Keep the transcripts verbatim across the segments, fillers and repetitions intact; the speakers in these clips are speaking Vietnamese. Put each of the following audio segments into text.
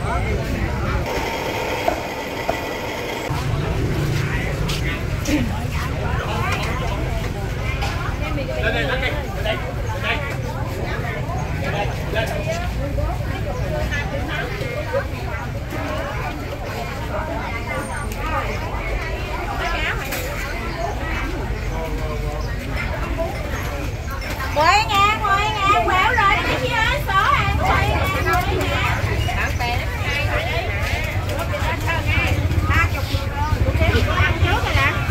Lên đây, lên đây, lên đây, lên đây, lên đây. mười ngàn, mười ngàn, quẹo rồi đó chị ơi, số hàng mười ngàn, mười ngàn. Bạn bè nó ngay rồi đấy. ba chục cũng để cô ăn trước rồi nè.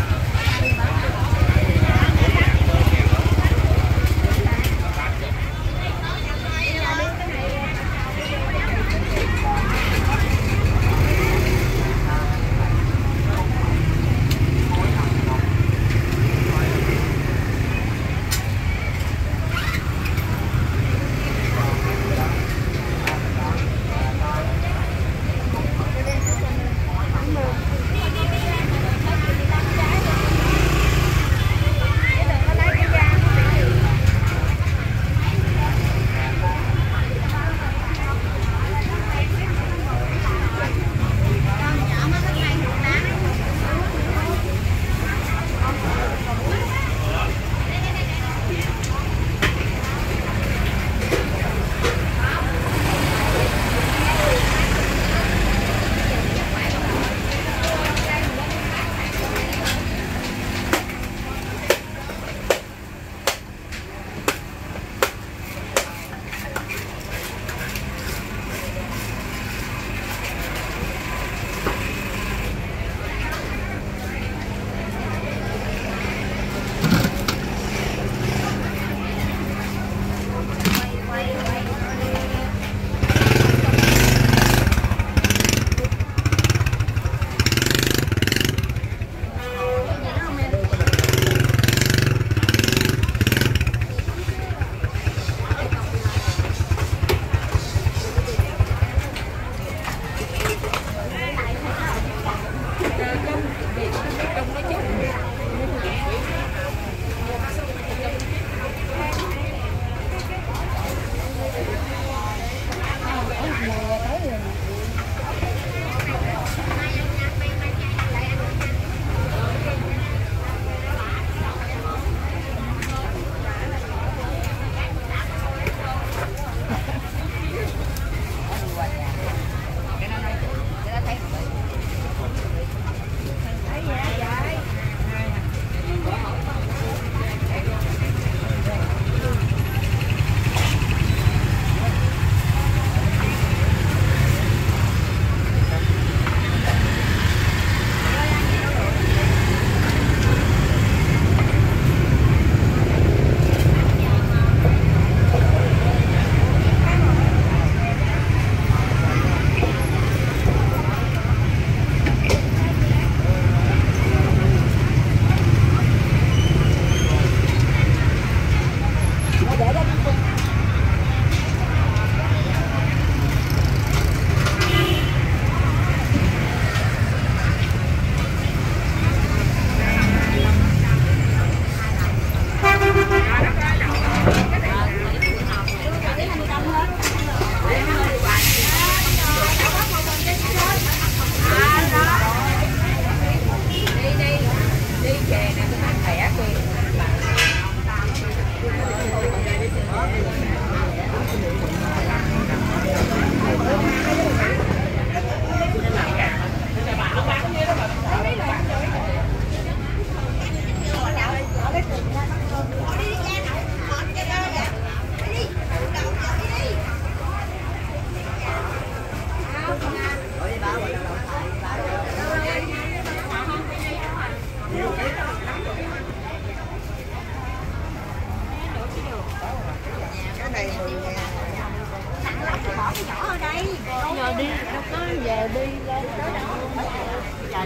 Giờ đi, đâu có về đi lên tới đâu. Trời.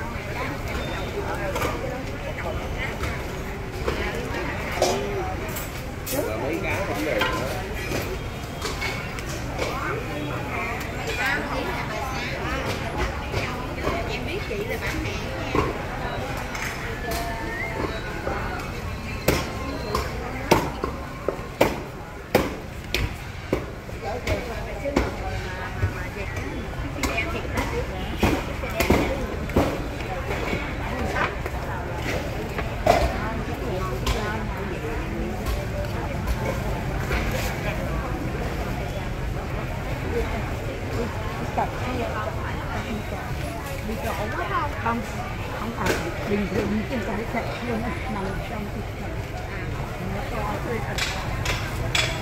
Mấy cái không được. Em biết chị là bán hàng. cặp kia đi chỗ quá không không không phải bình thường trên cái sạch luôn nằm trong thịt nó to tươi thật